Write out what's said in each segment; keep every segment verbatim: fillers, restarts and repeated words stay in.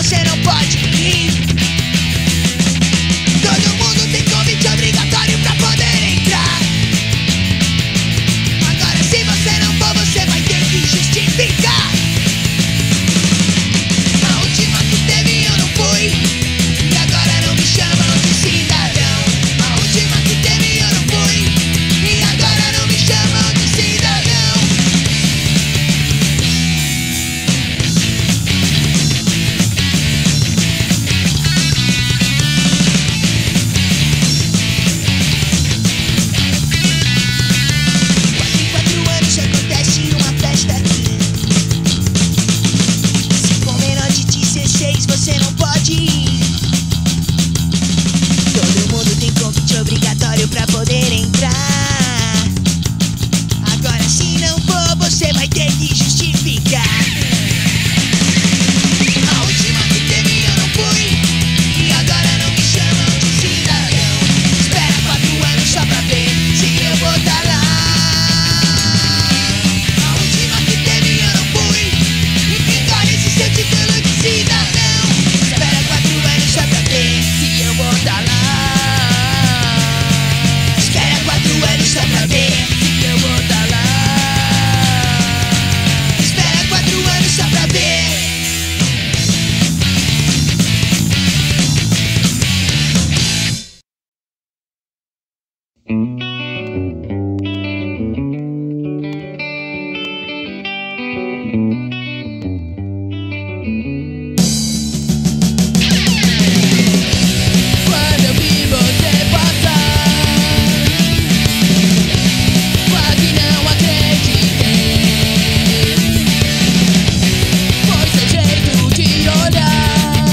você não pode ir. Todo mundo tem convite obrigatório pra poder entrar. Agora se você não for, você vai ter que justificar. A última que teve eu não fui, e agora não me chamam de cidadão. A última que teve eu não fui, e agora não me chamam de cidadão. Quatro em quatro anos acontece uma festa aqui. Se for menor de dezesseis você não pode ir. Todo mundo tem convite obrigatório pra poder entrar. Agora se não for, você vai ter que justificar. A última que teve eu não fui, e agora não me chamam de cidadão. Espera quatro anos só pra ver se eu vou tá lá. A última que teve eu não fui, e fica esse seu título de cidadão. Espera quatro anos só pra ver se eu vou tá lá. Espera quatro anos só pra ver se eu vou tá lá. Espera quatro anos só pra ver. Quando eu vi você passar, quase não acreditei. Foi seu jeito de olhar,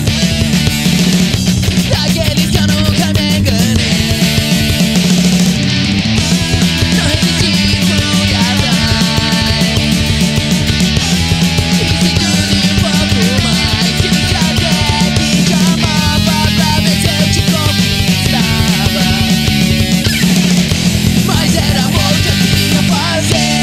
daqueles que eu nunca me enganei. Antes de fui atrás, fiz tudo e um pouco mais. Fiz até que te amava pra ver se eu te conquistava, mas era amor que eu queria fazer.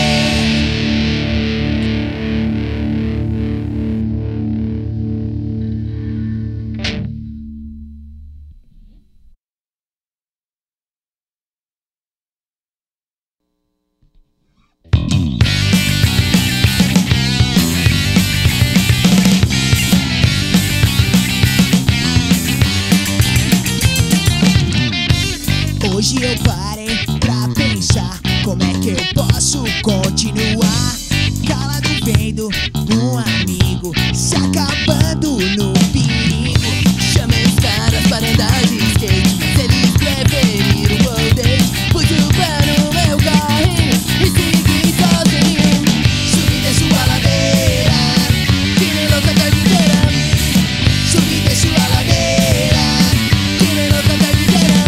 Hoje eu parei pra pensar como é que eu posso continuar. Calado vendo um amigo se acabando no perigo. Chamei os caras para andar de skate, se eles preferiram voltei. Pus o pé no meu carrinho e segui sozinho. Subi desço a ladeira, que nem louca a tarde inteira. Subi desço a ladeira, que nem louca a tarde inteira.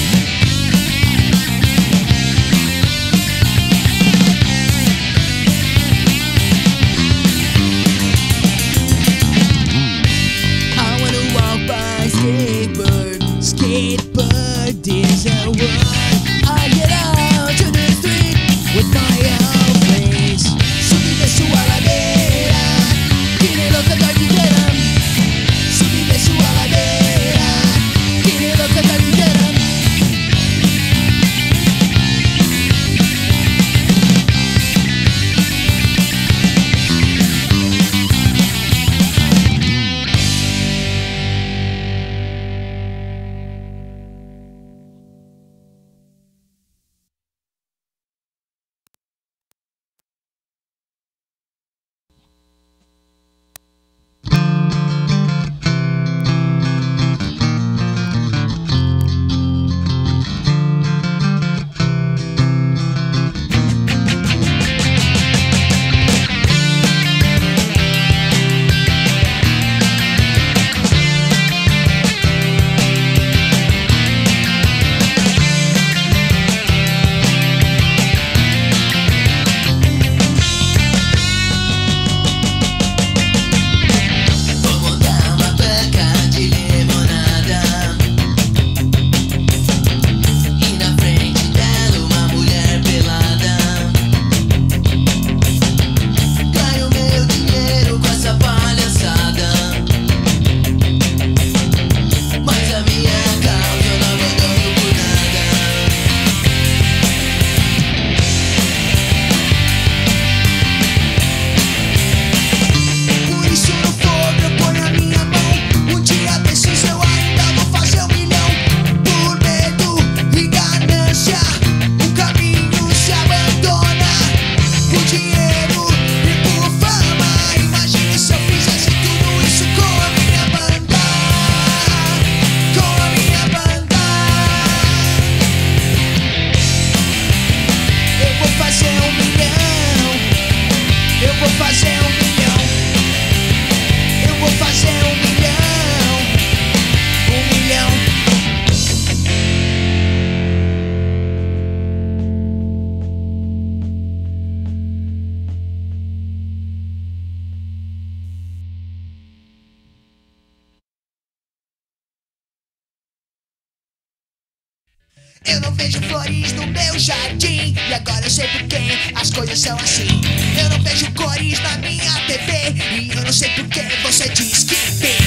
I wanna walk by skateboard. Skateboard is a word. I get out to the street with my own place. Subi desço a ladeira, que nem louca a tarde inteira. Subi desço a ladeira, que nem louca a tarde inteira. Eu não vejo flores no meu jardim, e agora eu sei porque as coisas são assim. Eu não vejo cores na minha T V, e eu não sei porque você diz que tem.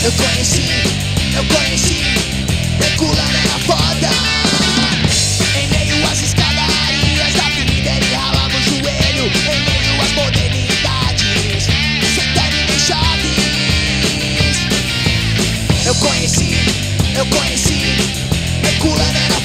Eu conheci, eu conheci, Herculano era foda. Em meio às escadarias da vida ele ralava o joelho. Em meio às modernidades, sentando em chaves. Eu conheci, eu conheci, Herculano era